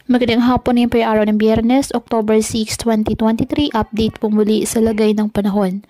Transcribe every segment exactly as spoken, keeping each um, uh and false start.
Magandang hapon, ngayon po yung araw ng Biyernes, October sixth, twenty twenty-three. Update po muli sa lagay ng panahon.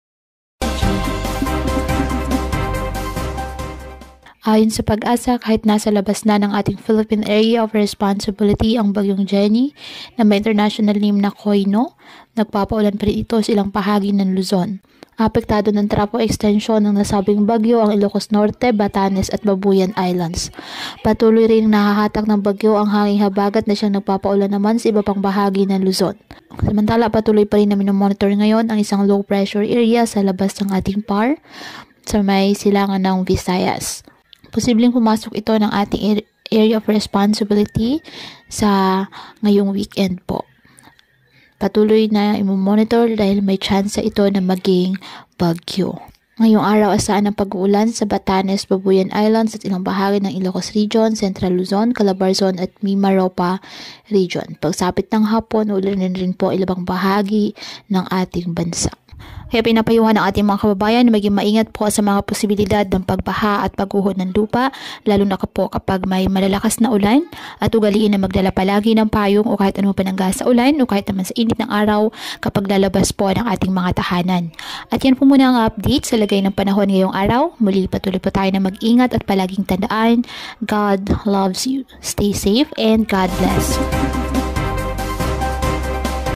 Ayon sa Pag-asa, kahit nasa labas na ng ating Philippine Area of Responsibility ang bagyong Jenny na may international name na Koino, nagpapaulan pa rin ito sa ilang bahagi ng Luzon. Apektado ng trapo extension ng nasabing bagyo ang Ilocos Norte, Batanes at Babuyan Islands. Patuloy rin nahahatak ng bagyo ang hanging habagat na siyang nagpapaulan naman sa iba pang bahagi ng Luzon. Samantala, patuloy pa rin namin monitor ngayon ang isang low pressure area sa labas ng ating P A R sa may silangan ng Visayas. Posibleng pumasok ito ng ating area of responsibility sa ngayong weekend po. Patuloy na i-monitor dahil may tsansa ito na maging bagyo. Ngayong araw, asahan ang pag-uulan sa Batanes, Babuyan Islands at ilang bahagi ng Ilocos Region, Central Luzon, Calabarzon at Mimaropa Region. Pagsapit ng hapon, ulanin rin po ilang bahagi ng ating bansa. Kaya pinapayuhan ng ating mga kababayan na maging maingat po sa mga posibilidad ng pagbaha at pagguho ng lupa, lalo na po kapag may malalakas na ulan, at ugaliin na magdala palagi ng payong o kahit anong panangga sa ulan o kahit naman sa init ng araw kapag lalabas po ng ating mga tahanan. At yan po muna ang update sa lagay ng panahon ngayong araw. Muli patuloy po tayo na mag-ingat at palaging tandaan, God loves you. Stay safe and God bless.